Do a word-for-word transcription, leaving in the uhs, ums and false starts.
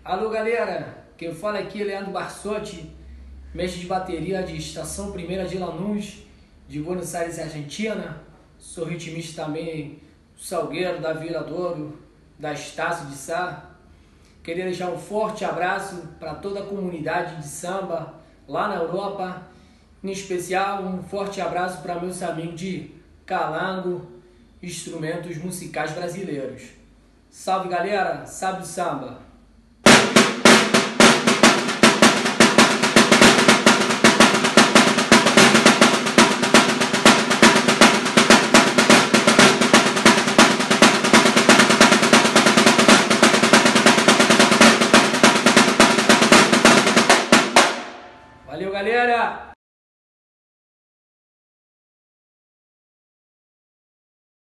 Alô galera, quem fala aqui é Leandro Barsotti, mestre de bateria de Estação Primeira de Lanús, de Buenos Aires, Argentina. Sou ritmista também do Salgueiro, da Viradouro, da Estácio de Sá. Queria deixar um forte abraço para toda a comunidade de samba lá na Europa. Em especial, um forte abraço para meus amigos de Calango, instrumentos musicais brasileiros. Salve galera, salve o samba! Valeu, galera!